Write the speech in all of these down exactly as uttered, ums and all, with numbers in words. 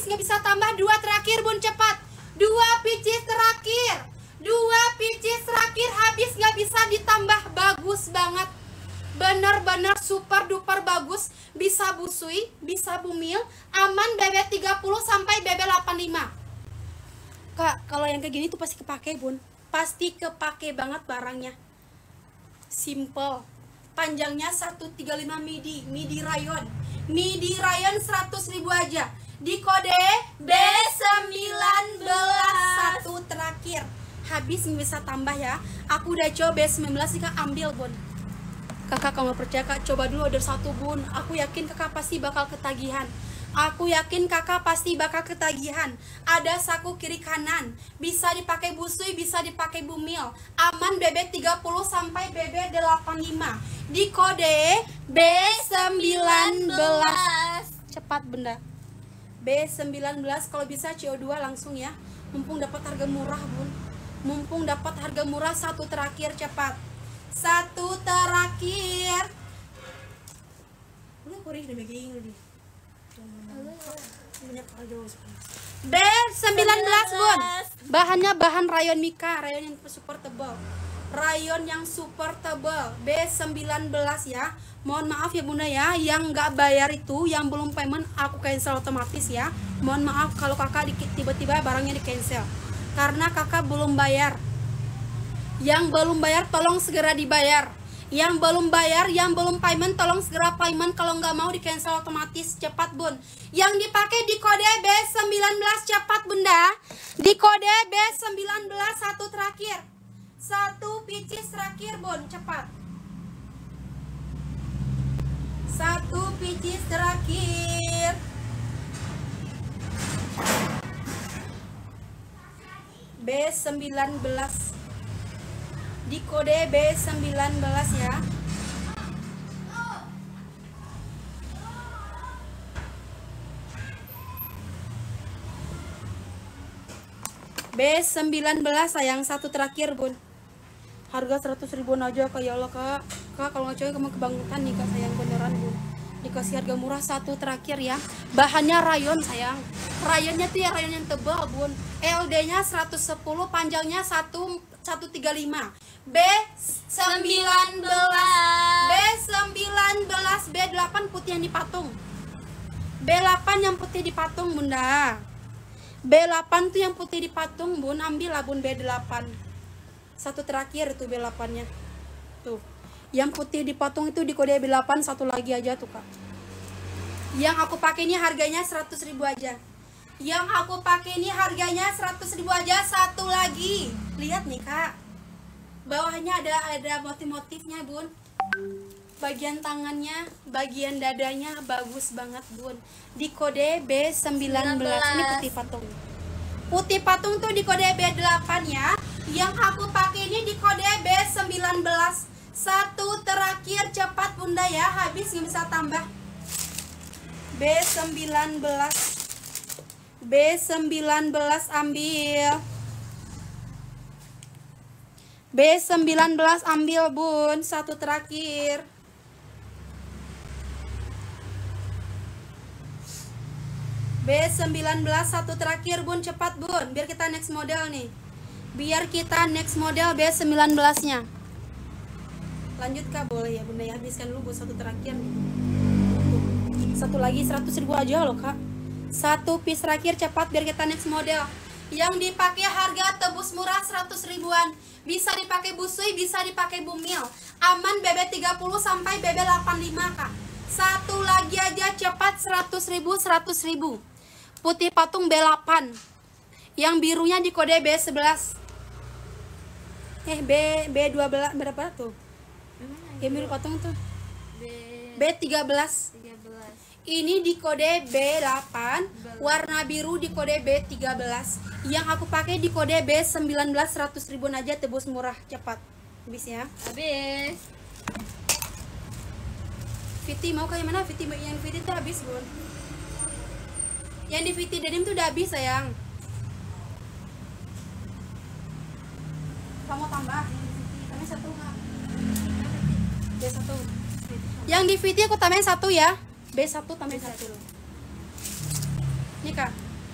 nggak bisa tambah. Dua terakhir bun, cepat. Dua pieces terakhir. Dua pieces terakhir, habis nggak bisa ditambah. Bagus banget, bener-bener super duper bagus. Bisa busui, bisa bumil, aman B B tiga puluh sampai B B delapan puluh lima. Kak, kalau yang kayak gini tuh pasti kepake bun, pasti kepake banget barangnya. Simple, panjangnya seratus tiga puluh lima midi, midi rayon, midi rayon seratus ribu aja. Di kode B sembilan belas, satu terakhir, habis bisa tambah ya. Aku udah coba B sembilan belas, Kak, ambil bun. Kakak kalau percaya Kak, coba dulu order satu bun. Aku yakin kakak pasti bakal ketagihan. Aku yakin kakak pasti bakal ketagihan. Ada saku kiri kanan, bisa dipakai busui, bisa dipakai bumil. Aman B B tiga puluh sampai B B delapan puluh lima. Di kode B sembilan belas. Cepat benda. B sembilan belas, kalau bisa C O dua langsung ya. Mumpung dapat harga murah bun. Mumpung dapat harga murah, satu terakhir, cepat. Satu terakhir. Udah kurih udah begini udah. B sembilan belas bun. Bahannya bahan rayon mika, rayon yang super tebal. Rayon yang super tebal. B sembilan belas ya. Mohon maaf ya bunda ya, yang nggak bayar itu, yang belum payment aku cancel otomatis ya. Mohon maaf kalau kakak tiba-tiba barangnya di cancel karena kakak belum bayar. Yang belum bayar tolong segera dibayar. Yang belum bayar, yang belum payment tolong segera payment. Kalau nggak mau di cancel otomatis, cepat bun. Yang dipakai di kode B sembilan belas, cepat bunda. Di kode B sembilan belas, satu terakhir, satu pieces terakhir bun, cepat. Satu pieces terakhir. B sembilan belas. Di kode B sembilan belas ya. B sembilan belas sayang, satu terakhir bun. Harga seratus ribuan aja Kak, ya Allah Kak. Kak kalau nggak cewek kamu kebangutan nih Kak sayang, beneran bun. Dikasih harga murah, satu terakhir ya. Bahannya rayon sayang. Rayonnya tuh ya rayon yang tebal bun. L D-nya seratus sepuluh, panjangnya satu seratus tiga puluh lima. B sembilan belas. B sembilan belas, B delapan putih yang dipatung. B delapan yang putih dipatung bunda. B delapan tuh yang putih dipatung bun, ambil lah bun B delapan. Satu terakhir tuh B delapan-nya. Tuh. Yang putih dipatung itu di kode B delapan, satu lagi aja tuh Kak. Yang aku pakai ini harganya seratus ribu aja. Yang aku pakai ini harganya seratus ribu aja, satu lagi. Lihat nih Kak. Bawahnya ada ada motif-motifnya bun. Bagian tangannya, bagian dadanya bagus banget bun. Di kode B sembilan belas. Ini putih patung. Putih patung tuh di kode B delapan ya. Yang aku pakai ini di kode B sembilan belas. Satu terakhir, cepat bunda ya, habis nggak bisa tambah. B sembilan belas. B sembilan belas ambil. B sembilan belas ambil bun, satu terakhir. B sembilan belas, satu terakhir bun, cepat bun, biar kita next model nih. Biar kita next model B sembilan belas nya. Lanjut Kak, boleh ya bunda ya, habiskan dulu buat satu terakhir nih. Satu lagi seratus ribu aja loh Kak. Satu piece terakhir, cepat biar kita next model. Yang dipakai harga tebus murah seratus ribuan. Bisa dipakai busui, bisa dipakai bumil. Aman B B tiga puluh sampai B B delapan puluh lima Kak. Satu lagi aja, cepat, seratus ribu, seratus ribu. Putih patung B delapan. Yang birunya di kode B sebelas. Eh B B dua belas berapa tuh? Yang biru patung tuh B tiga belas. Ini di kode B delapan, warna biru di kode B tiga belas. Yang aku pakai di kode B sembilan belas, seratus ribuan aja, tebus murah, cepat. Habis ya? Habis. Viti mau kayak mana? Viti yang Viti tuh habis, bun. Yang di Viti denim tuh udah habis, sayang. Kamu tambah? Tambah satu nggak? B satu. Yang di Viti aku tambahin satu ya. B satu tambahin satu. Nih Kak,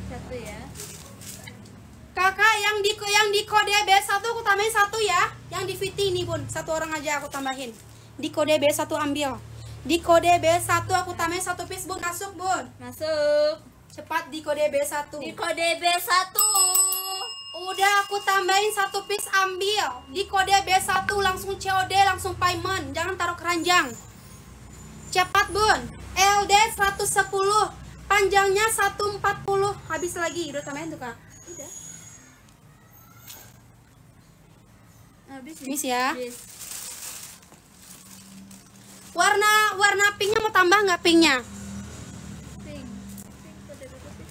Satu ya. Kakak yang di yang di kode B satu aku tambahin satu ya. Yang di Viti ini bun, satu orang aja aku tambahin. Di kode B satu ambil. Di kode B satu aku tambahin satu piece bun, masuk bun. Masuk. Cepat di kode B satu. Di kode B satu. Udah aku tambahin satu piece ambil. Di kode B satu langsung C O D, langsung payment. Jangan taruh keranjang. Cepat bun. L D seratus sepuluh. Panjangnya seratus empat puluh. Habis lagi. Udah tambahin tuh kak. Udah. Habis Habis ya. Habis. Warna warna pinknya mau tambah nggak pinknya? Pink. Pink kode berapa pink?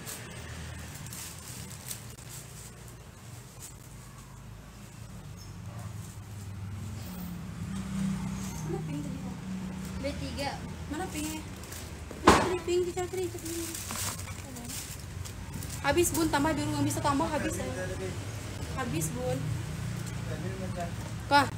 Mana pink tadi kak? B tiga. Mana pinknya? Ini pink, cari cari cari. Habis bun, tambah biru nggak bisa tambah habis ya. Habis bun. Kak.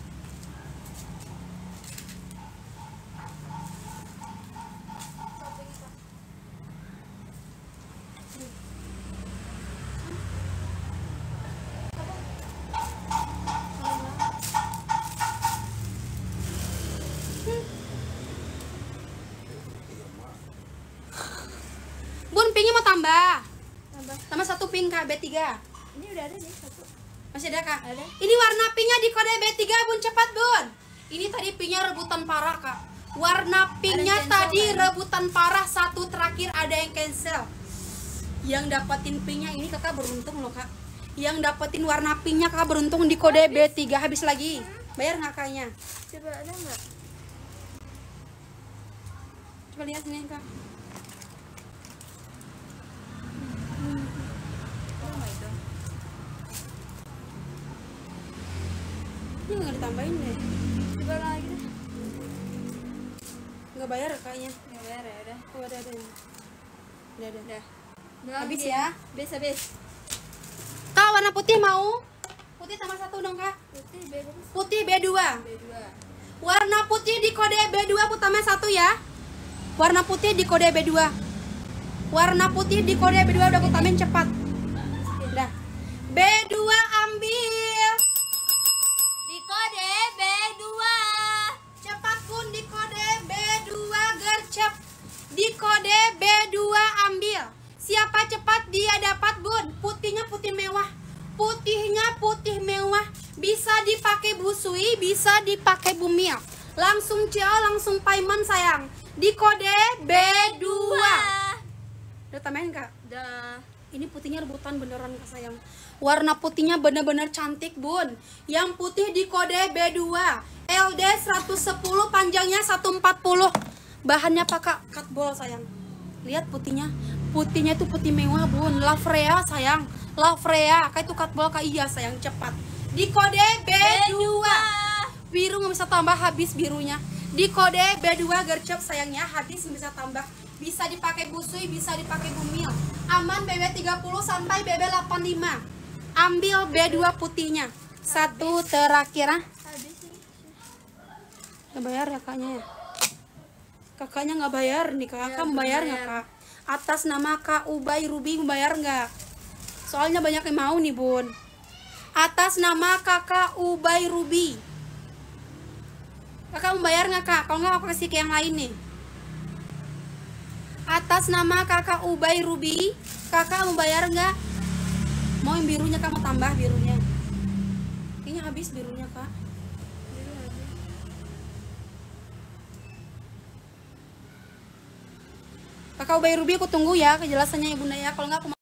Bun, pinknya mau tambah. Tambah. Tambah satu pink kak, B tiga. Ini udah ada nih satu. Masih ada kak? Ada. Ini warna pinknya di kode B tiga bun, cepat bun. Ini tadi pinknya rebutan parah kak. Warna pinknya cancel, tadi kan? rebutan parah, satu terakhir ada yang cancel. Yang dapetin pinknya ini kakak beruntung loh kak. Yang dapetin warna pinknya kakak beruntung di kode B tiga. Habis lagi. Bayar nggak kakaknya? Coba ada nggak? Coba lihat sini kak. Oh my god. Ini nggak ditambahin deh. Coba lagi deh. Nggak bayar kakaknya. Nggak bayar ya udah. Oh ada ada. Udah ada. Udah. Habis ya? Habis habis. Kak warna putih mau? Putih tambah satu dong kak. Putih B berapa? Putih B dua. B dua. Warna putih di kode B dua aku tambah satu ya. Warna putih di kode B dua. Warna putih di kode B dua udah aku tambahin cepat. Udah. B dua ambil. Di kode B dua. Cepat pun di kode B dua gercep. Di kode B dua ambil. Siapa cepat dia dapat bun. Putihnya putih mewah. Putihnya putih mewah. Bisa dipakai busui, bisa dipakai bumil. Langsung C O, langsung payment sayang. Di kode B dua. Udah tambahin kak? Udah. Ini putihnya rebutan beneran kak sayang. Warna putihnya bener-bener cantik bun. Yang putih di kode B dua. L D seratus sepuluh, panjangnya seratus empat puluh. Bahannya pakai cutball sayang. Lihat putihnya. Putihnya itu putih mewah bun. Lavrea sayang. Lavrea. Kayak itu cutball kak, iya sayang, cepat. Di kode B dua. Biru nggak bisa tambah, habis birunya. Di kode B dua gercep sayangnya, habis nggak bisa tambah. Bisa dipakai busui, bisa dipakai bumil. Aman B B tiga puluh sampai B B delapan puluh lima. Ambil B dua putihnya. Satu terakhir ah. Habis ini. Nggak bayar ya kakaknya ya? Kakaknya nggak bayar nih kakak, Ya, kamu bayar nggak bayar. kak? Atas nama Kak Ubay Ruby membayar nggak? Soalnya banyak yang mau nih bun. Atas nama kakak Ubay Ruby. Kakak membayar nggak kak? Kalau nggak aku kasih ke yang lain nih. Atas nama kakak Ubay Ruby, kakak membayar nggak? Mau yang birunya kak, mau tambah birunya? Kayaknya habis birunya kak. Biru habis. Kakak Ubay Ruby aku tunggu ya kejelasannya ya bunda ya. Kalau nggak aku